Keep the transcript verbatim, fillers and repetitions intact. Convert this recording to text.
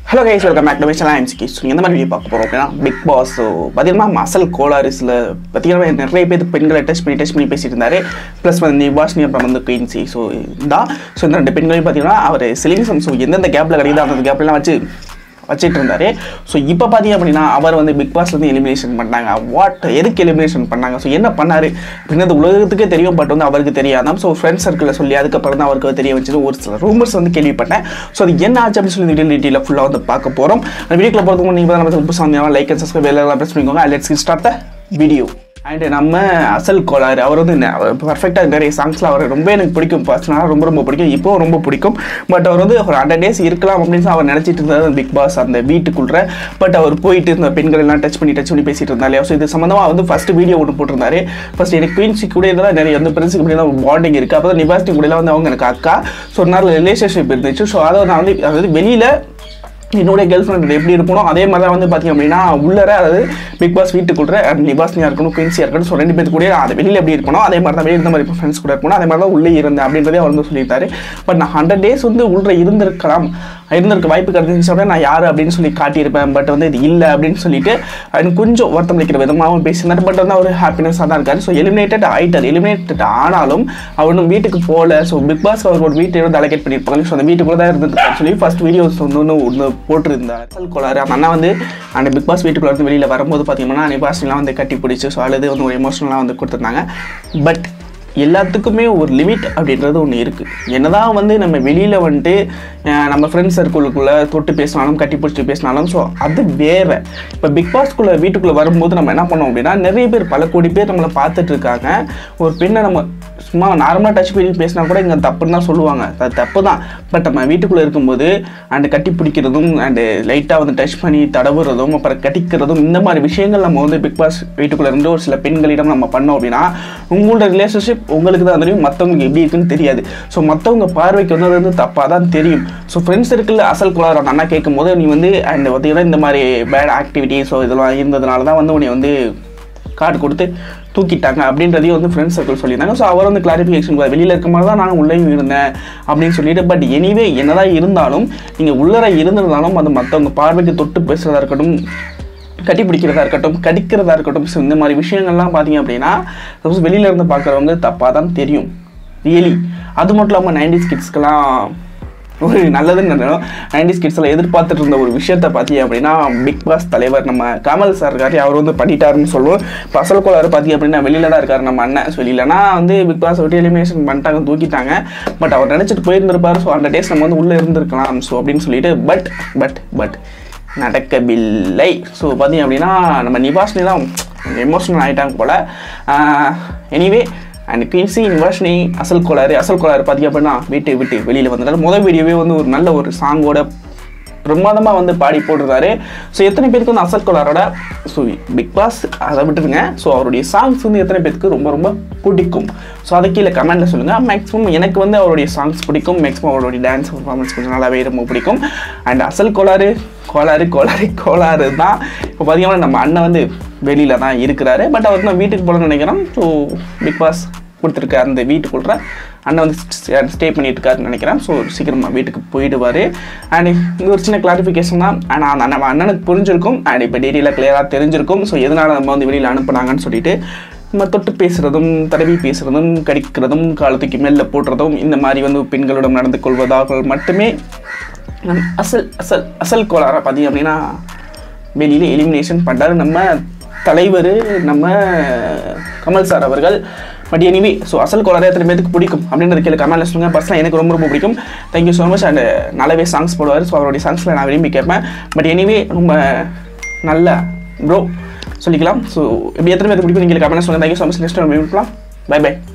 Hello guys, welcome back to my channel. I am Siki. So, இந்த மாதிரி video பார்க்க போறோம் அப்படினா Bigg Boss. So, பாத்தீங்கன்னா அசல் கோளாரிஸ்ல பாத்தீங்கன்னா நிறைய பேர் பெண்களை டச் பண்ணி டச் பண்ணி பேசிட்டு இருந்தாரு. ப்ளஸ் வந்து nivashini அப்புறம் வந்து Queency. So, இதா சோ இந்த ரெண்டு பெண்களையும் பாத்தீங்கன்னா அவர் சிலிங் சம் சோ எந்தெந்த கேப்ல கிடைக்குதோ அந்த கேப்ல வச்சு வச்சிட்டு இருந்தாரு. ஸோ இப்போ பார்த்தீங்க அப்படின்னா அவர் வந்து பிக் பாஸ்லேருந்து எலிமினேஷன் பண்ணாங்க. வாட் எதுக்கு எலிமினேஷன் பண்ணாங்க, ஸோ என்ன பண்ணார் அப்படின்றது உலகத்துக்கே தெரியும், பட் வந்து அவருக்கு தெரியாதான். ஸோ ஃப்ரெண்ட்ஸ் சர்க்கிளில் சொல்லி அதுக்கப்புறம் தான் அவருக்கு தெரிய வச்சுட்டு ஒரு சில ரூமர்ஸ் வந்து கேள்விப்பட்டேன். ஸோ அது என்ன ஆச்சு அப்படின்னு சொல்லி டீட்டெயில் டீட்டெயிலாக ஃபுல்லாக வந்து பார்க்க போகிறோம். அந்த வீடியோக்குள்ள போகிறதுக்கு நீங்கள் தான் நம்ம புதுசாக வந்தீங்கன்னா லைக் அண்ட் சப்ஸ்கிரைப் எல்லாம் ப்ரெஸ் பண்ணிக்கோங்க. Let's start the video. And நம்ம அசல் கோளாறு அவர் வந்து பர்ஃபெக்டாக நிறைய சாங்ஸில் அவர் ரொம்ப எனக்கு பிடிக்கும், பர்சனலாக ரொம்ப ரொம்ப பிடிக்கும், இப்போ ரொம்ப பிடிக்கும். பட் அவர் வந்து ஒரு ஹண்ட்ரட் டேஸ் இருக்கலாம் அப்படின்னு அவர் நினச்சிட்டு இருந்தார் பிக் பாஸ் அந்த வீட்டுக்குள்ள. பட் அவர் போயிட்டு இந்த பெண்கள் எல்லாம் டச் பண்ணி டச் பண்ணி பேசிட்டு இருந்தாலே. ஸோ இது சம்மந்தமாக வந்து ஃபஸ்ட்டு வீடியோ ஒன்று போட்டிருந்தாரு. ஃபஸ்ட் எனக்கு குயின்சி கூட இதெல்லாம் நிறைய வந்து பிரின்ஸுக்கு கூட ஒரு பாண்டிங் இருக்குது. அப்போ தான் nivashini கூட வந்து அவங்க எனக்கு அக்கா. ஸோ ஒரு நாள் ரிலேஷன்ஷிப் இருந்துச்சு. ஸோ அதை நான் வந்து அதாவது வெளியில் என்னுடைய கேர்ள் ஃப்ரெண்ட் எப்படி இருக்கணும் அதே மாதிரி தான் வந்து பார்த்தீங்க அப்படின்னா உள்ளர அதாவது பிக் பாஸ் வீட்டுக்குள்ள nivashini இருக்கணும், குயின்சியாக இருக்கணும். ஸோ ரெண்டு பேருக்கு கூட அது வெளியில் எப்படி இருக்கணும் அதே மாதிரி தான் வெளியே இருந்த மாதிரி ஃப்ரெண்ட்ஸ் கூட இருக்கணும், அதே மாதிரி தான் உள்ளே இருந்தேன் அப்படின்றதே அவர் வந்து சொல்லியிருந்தாரு. பட் நான் ஹண்ட்ரட் டேஸ் வந்து உள்ளே இருந்திருக்கலாம், இருந்திருக்க வாய்ப்பு கிடைச்சிச்சு அப்படின்னா நான் யார் அப்படின்னு சொல்லி காட்டியிருப்பேன். பட் வந்து இது இல்லை அப்படின்னு சொல்லிட்டு எனக்கு கொஞ்சம் வருத்தம் அளிக்கிற விதமாகவும் பேசினார். பட் வந்து அவர் ஹாப்பினஸாக தான் இருக்காரு. ஸோ எலிமினேட்டட் ஆகிட்டார். எலிமினேட்டட் ஆனாலும் அவரும் வீட்டுக்கு போகல. ஸோ பிக் பாஸ் அவர் ஒரு வீட்டை வந்து அலோகேட் பண்ணியிருப்பாங்க. ஸோ அந்த வீட்டுக்குள்ள தான் இருந்திருக்காரு சொல்லி ஃபர்ஸ்ட் வீடியோஸ் வந்து ஒன்று ஒன்று போட்டிருந்தார். அசல் கோளாறு அந்த அண்ணா வந்து அந்த பிக் பாஸ் வீட்டுக்குள்ள இருந்து வெளியில் வரும்போது பார்த்தீங்கன்னா nivashiniலாம் வந்து கட்டி பிடிச்சி ஸோ அழுது வந்து ஒரு எமோஷனலாக வந்து கொடுத்துருந்தாங்க. பட் எல்லாத்துக்குமே ஒரு லிமிட் அப்படின்றது ஒன்று இருக்குது. என்னதான் வந்து நம்ம வெளியில் வந்துட்டு நம்ம ஃப்ரெண்ட்ஸ் சர்க்கிளுக்குள்ளே தொட்டு பேசினாலும் கட்டி பிடிச்சி பேசினாலும் ஸோ அது வேறு. இப்போ பிக் பாஸ்க்குள்ளே வீட்டுக்குள்ளே வரும்போது நம்ம என்ன பண்ணோம் அப்படின்னா நிறைய பேர் பல கோடி பேர் நம்மளை பார்த்துட்டு இருக்காங்க. ஒரு பெண்ணை நம்ம சும்மா நார்மலாக டச் பண்ணி பேசினா கூட இங்கே தப்புன்னு தான் சொல்லுவாங்க, அது தப்பு தான். பட் நம்ம வீட்டுக்குள்ளே இருக்கும்போது அண்டு கட்டி பிடிக்கிறதும் அண்டு லைட்டாக வந்து டச் பண்ணி தடவுறதும் அப்புறம் கட்டிக்கிறதும் இந்த மாதிரி விஷயங்கள் நம்ம வந்து பிக் பாஸ் வீட்டுக்குள்ளே இருந்து ஒரு சில பெண்களிடம் நம்ம பண்ணோம் அப்படின்னா உங்களோட ரிலேஷன்ஷிப் உங்களுக்கு தான் தெரியும், மற்றவங்களுக்கு எப்படி இருக்குன்னு தெரியாது. ஸோ மற்றவங்க பார்வைக்கு வந்து அது வந்து தப்பாக தான் தெரியும். ஸோ ஃப்ரெண்ட்ஸ் சர்க்கிள் அசல் கோளாறு அந்த அண்ணா கேட்கும் போது நீ வந்து அண்ட் பார்த்தீங்கன்னா இந்த மாதிரி பேட் ஆக்டிவிட்டி ஸோ இதெல்லாம் இருந்ததுனால தான் வந்து உன்னை வந்து கார்டு கொடுத்து தூக்கிட்டாங்க அப்படின்றதையும் வந்து ஃப்ரெண்ட்ஸ் சர்க்கிள் சொல்லியிருந்தாங்க. ஸோ அவர் வந்து கிளாரிஃபிகேஷன் வெளியில் இருக்க மாதிரி தான் நான் உள்ளேயும் இருந்தேன் அப்படின்னு சொல்லிட்டு. பட் எனிவே என்னதான் இருந்தாலும் நீங்கள் உள்ளர இருந்திருந்தாலும் அது மற்றவங்க பார்வைக்கு தொட்டு பேசுகிறதா இருக்கட்டும், கட்டி பிடிக்கிறதா இருக்கட்டும், கடிக்கிறதா இருக்கட்டும், ஸோ இந்த மாதிரி விஷயங்கள்லாம் பார்த்தீங்க அப்படின்னா சப்போஸ் வெளியில் இருந்து பார்க்குறவங்க தப்பாக தான் தெரியும் ரியலி. அது மட்டும் இல்லாமல் நைன்டிஸ் கிட்ஸ்க்கெல்லாம் ஒரு நல்லதுன்னு நினைக்கிறோம். நைன்டிஸ் கிட்ஸில் எதிர்பார்த்துட்டு இருந்த ஒரு விஷயத்தை பார்த்தீங்க அப்படின்னா பிக் பாஸ் தலைவர் நம்ம கமல் சார் இருக்காரு, அவர் வந்து பண்ணிட்டாருன்னு சொல்லுவோம். இப்போ அசல் கோளாறு பார்த்தீங்க அப்படின்னா வெளியில் தான் இருக்கார் நம்ம அண்ணன். ஸோ இல்லைனா வந்து பிக் பாஸ் விட்டு எலிமினேஷன் பண்ணிட்டாங்க, தூக்கிட்டாங்க. பட் அவர் நினச்சிட்டு போயிருந்திருப்பார். ஸோ அந்த டேஸ் நம்ம வந்து உள்ளே இருந்திருக்கலாம் ஸோ அப்படின்னு சொல்லிட்டு. பட் பட் பட் நடக்கவில்லை. ஸோ பார்த்தீங்க அப்படின்னா நம்ம nivashini தான் எமோஷனல் ஆகிட்டாங்க போல். Anyway and Quincy nivashini Asal கோளாறு அசல் கோளாறு பார்த்தீங்க அப்படின்னா வீட்டை விட்டு வெளியில் வந்ததால் முதல் வீடியோவே வந்து ஒரு நல்ல ஒரு சாங்கோட பிரமாதமாக வந்து பாடி போட்டிருந்தாரு. ஸோ எத்தனை பேருக்கு வந்து அசல் கோளாரோட ஸோ பிக் பாஸ் அதை விட்டுருங்க, ஸோ அவருடைய சாங்ஸ் வந்து எத்தனை பேருக்கு ரொம்ப ரொம்ப பிடிக்கும் ஸோ அதை கீழே கமெண்ட்டில் சொல்லுங்கள். மேக்ஸிமம் எனக்கு வந்து அவருடைய சாங்ஸ் பிடிக்கும், மேக்ஸிமம் அவருடைய டான்ஸ் பர்ஃபார்மன்ஸ் கொஞ்சம் நல்லாவே ரொம்ப பிடிக்கும். அண்ட் அசல் கோளாறு கோளாறு கோளாறு கோளாறு தான் இப்போ பார்த்தீங்கன்னா நம்ம அண்ணன் வந்து வெளியில் தான் இருக்கிறாரு. பட் அவர் நான் வீட்டுக்கு போகணும்னு நினைக்கிறேன். ஸோ பிக் பாஸ் கொடுத்துருக்க அந்த வீட்டுக்குள்ள அண்ணன் வந்து ஸ்டே பண்ணிட்டு இருக்காருன்னு நினைக்கிறேன். ஸோ சீக்கிரமாக வீட்டுக்கு போயிடுவார். அண்ட் இது ஒரு சின்ன கிளாரிஃபிகேஷன் தான். ஆனால் நம்ம அண்ணனுக்கு புரிஞ்சிருக்கும் அண்ட் இப்போ டீட்டெயிலாக கிளியராக தெரிஞ்சிருக்கும். ஸோ எதனால் நம்ம வந்து வெளியில் அனுப்புனாங்கன்னு சொல்லிட்டு நம்ம தொட்டு பேசுகிறதும் தடவி பேசுகிறதும் கடிக்கிறதும் காலத்துக்கு மேலே போடுறதும் இந்த மாதிரி வந்து பெண்களிடம் நடந்து கொள்வதாக மட்டுமே நம் அசல் அசல் அசல் கோளாரை பார்த்தீங்க அப்படின்னா வெளியில் எலிமினேஷன் பண்ணுறாரு நம்ம தலைவர் நம்ம கமல் சார் அவர்கள். But anyway so Asal Kolaar எத்தனை பேருக்கு பிடிக்கும் அப்படின்றது கீழே கமெண்ட்ல சொல்லுங்கள். பர்சனலாக எனக்கு ரொம்ப ரொம்ப பிடிக்கும். Thank you so much. அண்ட் நல்லாவே சாங்ஸ் போடுவார். ஸோ அவருடைய சாங்ஸில் நான் விரும்பி கேட்பேன். பட் எனிவே ரொம்ப நல்ல ப்ரோ சொல்லிக்கலாம். ஸோ எப்படி எத்தனை பேருக்கு பிடிக்கும் நீங்கள் கமெண்ட்ல சொல்லுங்கள். Thank you so much. Next time meet பண்ணலாம். Bye by.